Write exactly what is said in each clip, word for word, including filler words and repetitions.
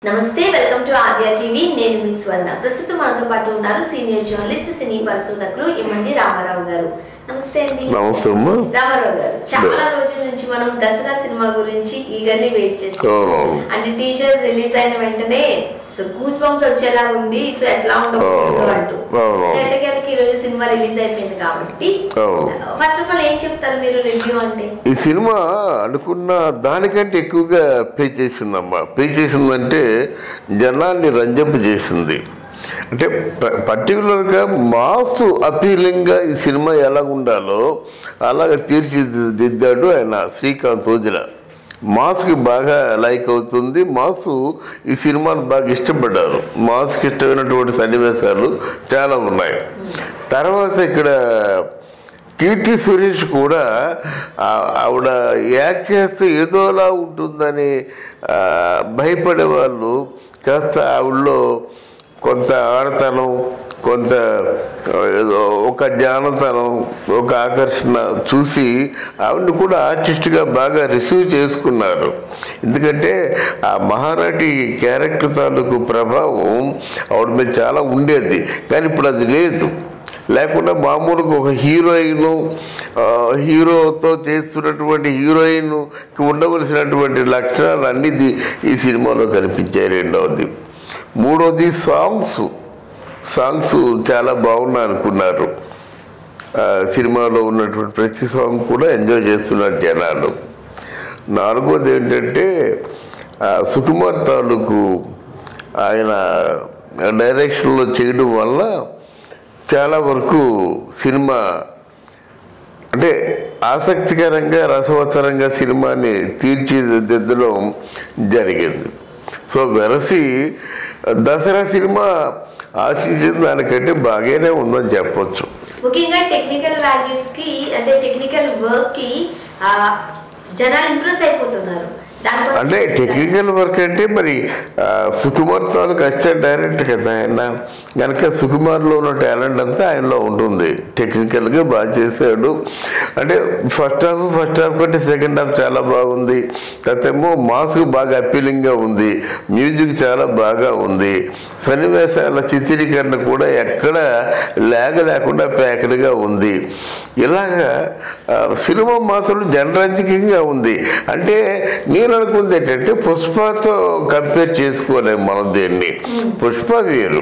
నమస్తే welcome to Aadya TV నేను మీ స్వర్ణ ప్రస్తుతం మనతో పాటు ఉన్నారు సీనియర్ జర్నలిస్ట్ సినీ పరిశోధకులు ఇమ్మంది రామారావు గారు నమస్తే అండి నమస్తే రామారావు గారు చాలా రోజుల నుంచి మనం దసరా సినిమా గురించి ఈగర్లీ వెయిట్ చేస్తున్నాం అంటే టీజర్ రిలీజ్ అయిన వెంటనే సో గూస్ బంప్స్ వచ్చేలా ఉంది సో ఎట్లా ఉండబోతుందో అంటూ సో ఎట్టకేలకి ఈ రోజు సినిమా రిలీజ్ అయిపోయింది కాబట్టి ఫస్ట్ ఆఫ్ ఆల్ ఏం చెప్తారు మీరు రివ్యూ అంటే ఈ సినిమా అనుకున్న దానికంటే ఎక్కువగా పే చేసిందమ్మా పే చేసిందంటే జనాన్ని రంజంపు చేసింది అంటే పర్టికులర్గా మాస్ అపీలింగ్గా ఈ సినిమా ఎలా ఉండాలో అలాగ తీర్చిదిద్దాడు ఆయన శ్రీకాంత్ ఓజిల మాస్కి బాగా లైక్ అవుతుంది మాస్ ఈ సినిమాను బాగా ఇష్టపడ్డారు మాస్కి ఇష్టమైనటువంటి సన్నివేశాలు చాలా ఉన్నాయి తర్వాత ఇక్కడ కీర్తి సురేష్ కూడా ఆవిడ యాక్ట్ చేస్తే ఏదోలా ఉంటుందని భయపడే వాళ్ళు కాస్త ఆవిడలో కొంత ఆడతనం కొంత ఒక జానతనం ఒక ఆకర్షణ చూసి ఆవిడని కూడా ఆర్టిస్ట్గా బాగా రిసీవ్ చేసుకున్నారు ఎందుకంటే ఆ మహానటి క్యారెక్టర్ తాలూకు ప్రభావం ఆవిడ మీద చాలా ఉండేది కానీ ఇప్పుడు అది లేదు లేకుండా మామూలుగా ఒక హీరోయిన్ హీరోతో చేస్తున్నటువంటి హీరోయిన్కి ఉండవలసినటువంటి లక్షణాలు అన్నీ ఈ సినిమాలో కనిపించాయి రెండవది మూడవది సాంగ్స్ సాంగ్స్ చాలా బాగున్నాయి అనుకున్నారు సినిమాలో ఉన్నటువంటి ప్రతి సాంగ్ కూడా ఎంజాయ్ చేస్తున్నారు జనాలు నాలుగోది ఏంటంటే సుకుమార్ తాలూకు ఆయన డైరెక్షన్లో చేయడం వల్ల చాలా వరకు సినిమా అంటే ఆసక్తికరంగా రసవత్తరంగా సినిమాని తీర్చిదిద్దడం జరిగింది సో వెరసి దసరా సినిమా ఆశించిన దానికంటే బాగానే ఉందని చెప్పొచ్చు ముఖ్యంగా టెక్నికల్ వాల్యూస్ కి అంటే టెక్నికల్ వర్క్ కి జనాలు ఇంప్రెస్ అయిపోతున్నారు అంటే టెక్నికల్ వర్క్ అంటే మరి సుకుమార్ తాలూకు అసిస్టెంట్ డైరెక్టర్ కదా ఆయన కనుక సుకుమార్లో ఉన్న టాలెంట్ అంతా ఆయనలో ఉంటుంది టెక్నికల్గా బాగా చేశాడు అంటే ఫస్ట్ హాఫ్ ఫస్ట్ హాఫ్ కంటే సెకండ్ హాఫ్ చాలా బాగుంది తర్వాత ఏమో మాస్క్ బాగా అపీలింగ్గా ఉంది మ్యూజిక్ చాలా బాగా ఉంది సన్నివేశాల చిత్రీకరణ కూడా ఎక్కడ లేగ లేకుండా ప్యాక్డ్గా ఉంది ఇలాగా సినిమా మాత్రం జనరంజకంగా ఉంది అంటే నేను అనుకుంది ఏంటంటే పుష్పతో కంపేర్ చేసుకోలేము మనం దీన్ని పుష్ప వేరు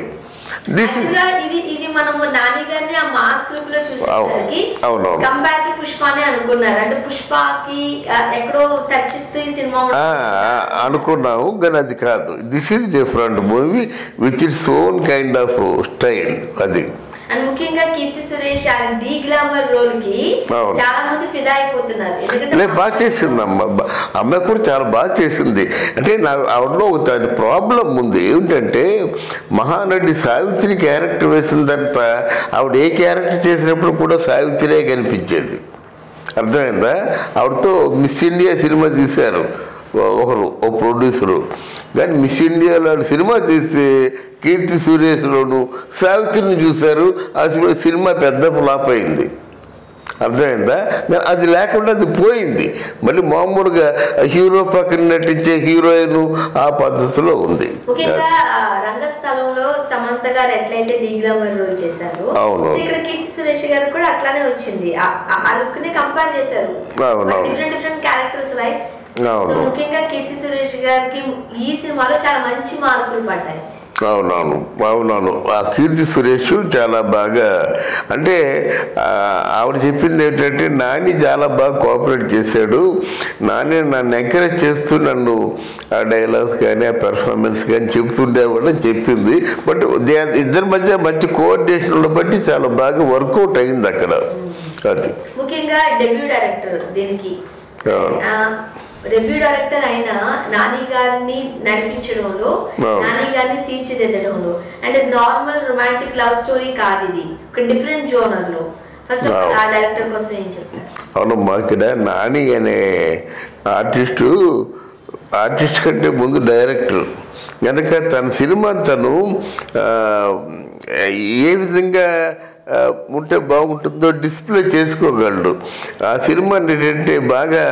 అనుకున్నాము కానీ అది కాదు this is different movie with its own kind of style అది అండ్ ముఖ్యంగా Keerthy Suresh de glamour role కి చాలా మంది ఫిదా అయిపోతున్నారు బాగా చేసింది అమ్మ అమ్మాయి కూడా చాలా బాగా చేసింది అంటే నా ఆవిడలో ఒక ప్రాబ్లం ఉంది ఏమిటంటే మహానటి సావిత్రి క్యారెక్టర్ వేసిన తర్వాత ఆవిడ ఏ క్యారెక్టర్ చేసినప్పుడు కూడా సావిత్రే కనిపించేది అర్థమైందా ఆవిడతో మిస్ ఇండియా సినిమా తీశారు ఒకరు ఓ ప్రొడ్యూసరు కానీ మిస్ ఇండియా లాంటి సినిమా తీస్తే కీర్తి సురేష్లోను సావిత్రిని చూశారు ఆ సినిమా పెద్ద ఫ్లాప్ అయింది అర్థమైందా అది లేకుండా అది పోయింది మళ్ళీ మామూలుగా హీరో పక్కన నటించే హీరోయిన్ ఆ పద్ధతిలో ఉంది రంగస్థలంలో సమంత గారు ఎట్లయితే డీ గ్లామర్ రోల్ చేశారు ఇక్కడ కీర్తి సురేష్ గారు కూడా అట్లానే వచ్చింది ఆ లుక్ ని కంపేర్ చేశారు డిఫరెంట్ డిఫరెంట్ క్యారెక్టర్స్ లైక్ ముఖ్యంగా కీర్తి సురేష్ గారికి ఈ సినిమాలో చాలా మంచి మార్కులు పడ్డాయి అవునవును అవునవును ఆ కీర్తి సురేష్ చాలా బాగా అంటే ఆవిడ చెప్పింది ఏంటంటే నాని చాలా బాగా కోఆపరేట్ చేశాడు నాని నన్ను ఎంకరేజ్ చేస్తూ నన్ను ఆ డైలాగ్స్ కానీ ఆ పెర్ఫార్మెన్స్ కానీ చెప్తుండేవాడు చెప్పింది బట్ ఇద్దరి మధ్య మంచి కోఆర్డినేషన్ బట్టి చాలా బాగా వర్కౌట్ అయింది అక్కడ అది ముఖ్యంగా డెబ్యూ డైరెక్టర్ దీనికి రివ్యూ డైరెక్టర్ అయిన నాని గారిని నడిపించడంలో నాని గారిని తీర్చిదిద్దడంలో అంటే నార్మల్ రొమాంటిక్ లవ్ స్టోరీ కాదు ఇది ఒక డిఫరెంట్ జోనర్ లో ఫస్ట్ ఆ డైరెక్టర్ కోసం ఏం చెప్తారు అవును మాకిడ నాని అనే ఆర్టిస్టు ఆర్టిస్ట్ కంటే ముందు డైరెక్టర్ కనుక తన సినిమా తను ఏ విధంగా ఉంటే బాగుంటుందో డిస్ప్లే చేసుకోగలడు. ఆ సినిమా ఏంటంటే బాగా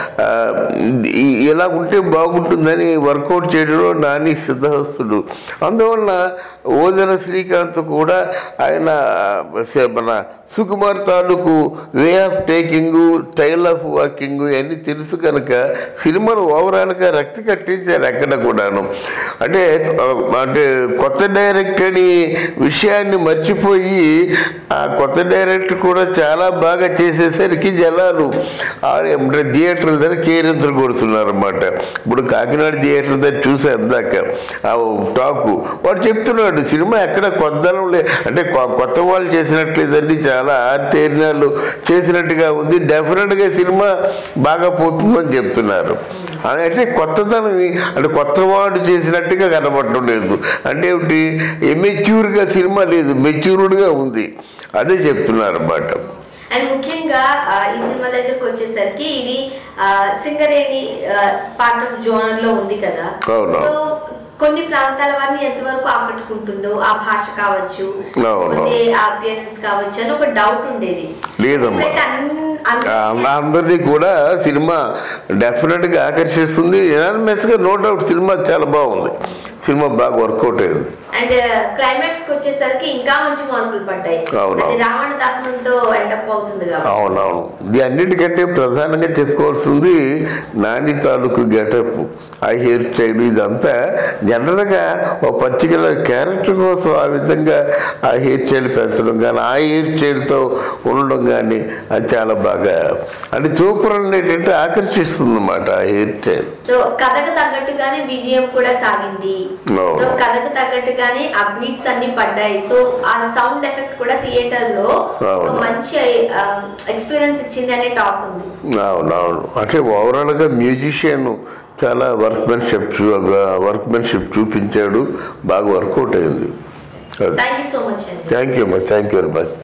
ఎలా ఉంటే బాగుంటుందని వర్కౌట్ చేయడంలో నాని సిద్ధహస్తుడు. అందువలన ఓదెల శ్రీకాంత్ కూడా ఆయన మన సుకుమార్ తాలూకు way of taking, style of walking ఇవన్నీ తెలుసు కనుక సినిమాను ఓవరాల్గా రక్తి కట్టించారు ఎక్కడ కూడాను. అంటే అంటే కొత్త డైరెక్టర్ అని విషయాన్ని మర్చిపోయి ఆ కొత్త డైరెక్టర్ కూడా చాలా బాగా చేసేసరికి జనాలు థియేటర్ల దగ్గర కేరింతలు కొడుతున్నారు అన్నమాట. ఇప్పుడు కాకినాడ థియేటర్ దగ్గర చూసే అందాక ఆ టాకు వాడు చెప్తున్నాడు సినిమా ఎక్కడ కొత్తదనం లే, అంటే కొత్త వాళ్ళు చేసినట్లేదండి, చాలా ఆర్తేరినాలు చేసినట్టుగా ఉంది, డెఫినెట్గా సినిమా బాగా పోతుందని చెప్తున్నారు. అంటే కొత్తదనం అంటే కొత్తవాడు చేసినట్టుగా కనబడటం లేదు. అంటే ఏమిటి, ఎమెచ్యూర్గా సినిమా లేదు, మెచ్యూర్డ్గా ఉంది, అదే చెప్తున్నారు అన్నమాట. అండ్ ముఖ్యంగా ఈ సినిమా దగ్గరకు వచ్చేసరికి ఇది సింగరేణి పార్ట్ ఆఫ్ జోనర్ లో ఉంది కదా, సో కొన్ని ప్రాంతాల వారిని ఎంతవరకు ఆకట్టుకుంటుందో ఆ భాష కావచ్చు, ఆ అపియరెన్స్ కావచ్చు అని ఒక డౌట్ ఉండేది. లేదమ్మా, అందరినీ కూడా సినిమా డెఫినెట్ గా ఆకర్షిస్తుంది. ఎనానిమస్ గా నో డౌట్ సినిమా చాలా బాగుంది, సినిమా బాగా వర్కౌట్ అయింది. అండ్ క్లైమాక్స్ కి వచ్చేసరికి ఇంకా మంచి మార్కులు పడ్డాయి. రావణ దహనంతో ఎండప్ అవుతుంది. అవునవును, ఇది అన్నిటికంటే ప్రధానంగా చెప్పుకోవాల్సింది నాని తాలూకు గెటప్, ఆ హెయిర్ స్టైల్, ఇదంతా జనరల్ గా ఒక పర్టికులర్ క్యారెక్టర్ కోసం ఆ విధంగా ఆ హెయిర్ స్టైల్ పెంచడం కానీ, ఆ హెయిర్ స్టైల్తో ఉండడం కానీ అది చాలా బాగా అంటే చూపులను ఏంటంటే ఆకర్షిస్తుంది అన్నమాట ఆ హెయిర్ స్టైల్. సో కథకు తగ్గట్టుగానే విజయం కూడా సాగింది, సో కథకు తగ్గట్టుగానే ఆ బీట్స్ అన్ని పడ్డాయి. సో ఆ సౌండ్ ఎఫెక్ట్ కూడా థియేటర్ లో మంచి ఎక్స్పీరియన్స్ ఇచ్చింది అనే టాక్ ఉంది. అవునవును, అంటే ఓవరాల్ గా మ్యూజిషియన్ చాలా వర్క్మెన్షిప్ వర్క్మెన్షిప్ చూపించాడు, బాగా వర్కౌట్ అయింది. Thank you so much. Thank you thank you very much.